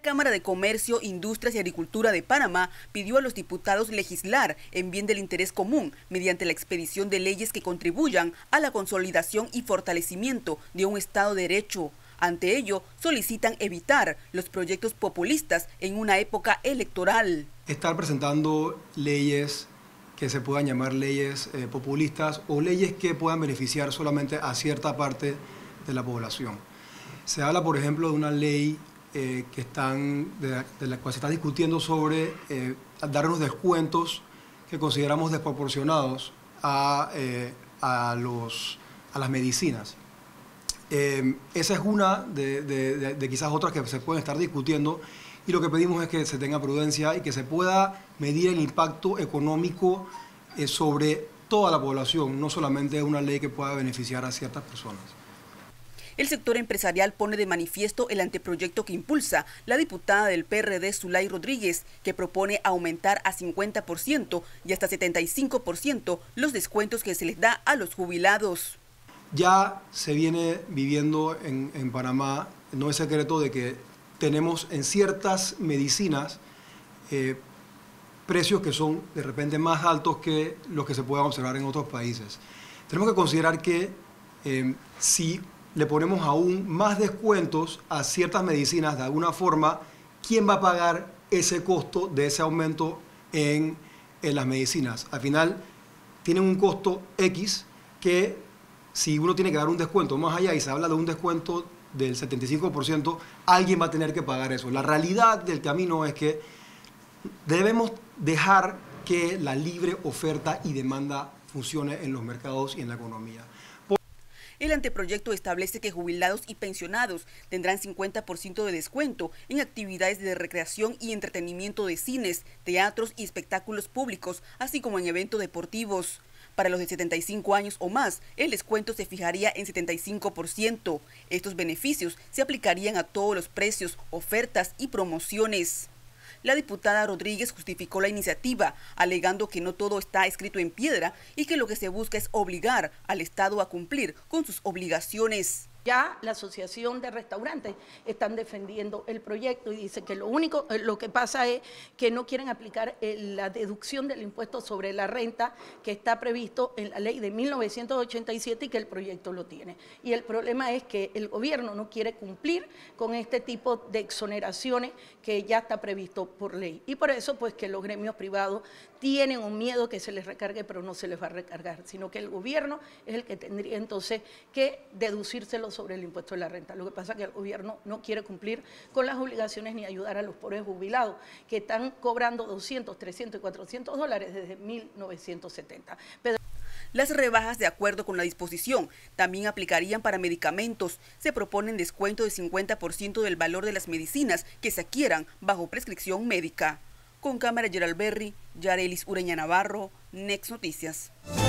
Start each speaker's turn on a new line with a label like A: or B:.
A: Cámara de Comercio, Industrias y Agricultura de Panamá pidió a los diputados legislar en bien del interés común mediante la expedición de leyes que contribuyan a la consolidación y fortalecimiento de un Estado de Derecho. Ante ello, solicitan evitar los proyectos populistas en una época electoral.
B: Estar presentando leyes que se puedan llamar leyes populistas o leyes que puedan beneficiar solamente a cierta parte de la población. Se habla, por ejemplo, de una ley de la cual se está discutiendo sobre dar unos descuentos que consideramos desproporcionados a las medicinas. Esa es una de quizás otras que se pueden estar discutiendo, y lo que pedimos es que se tenga prudencia y que se pueda medir el impacto económico sobre toda la población, no solamente una ley que pueda beneficiar a ciertas personas.
A: El sector empresarial pone de manifiesto el anteproyecto que impulsa la diputada del PRD, Zulay Rodríguez, que propone aumentar a 50% y hasta 75% los descuentos que se les da a los jubilados.
B: Ya se viene viviendo en Panamá, no es secreto de que tenemos en ciertas medicinas precios que son de repente más altos que los que se puedan observar en otros países. Tenemos que considerar que si le ponemos aún más descuentos a ciertas medicinas, de alguna forma, ¿quién va a pagar ese costo de ese aumento en las medicinas? Al final, tienen un costo X que, si uno tiene que dar un descuento más allá y se habla de un descuento del 75%, alguien va a tener que pagar eso. La realidad del camino es que debemos dejar que la libre oferta y demanda funcione en los mercados y en la economía.
A: El anteproyecto establece que jubilados y pensionados tendrán 50% de descuento en actividades de recreación y entretenimiento de cines, teatros y espectáculos públicos, así como en eventos deportivos. Para los de 75 años o más, el descuento se fijaría en 75%. Estos beneficios se aplicarían a todos los precios, ofertas y promociones. La diputada Rodríguez justificó la iniciativa, alegando que no todo está escrito en piedra y que lo que se busca es obligar al Estado a cumplir con sus obligaciones.
C: Ya la Asociación de Restaurantes están defendiendo el proyecto y dice que lo que pasa es que no quieren aplicar la deducción del impuesto sobre la renta que está previsto en la ley de 1987 y que el proyecto lo tiene. Y el problema es que el gobierno no quiere cumplir con este tipo de exoneraciones que ya está previsto por ley. Y por eso pues que los gremios privados tienen un miedo que se les recargue, pero no se les va a recargar, sino que el gobierno es el que tendría entonces que deducírselo sobre el impuesto de la renta. Lo que pasa es que el gobierno no quiere cumplir con las obligaciones ni ayudar a los pobres jubilados que están cobrando 200, 300 y 400 dólares desde 1970.
A: Las rebajas, de acuerdo con la disposición, también aplicarían para medicamentos. Se proponen descuento de 50% del valor de las medicinas que se adquieran bajo prescripción médica. Con cámara Gerald Berry, Yarelis Ureña Navarro, Next Noticias.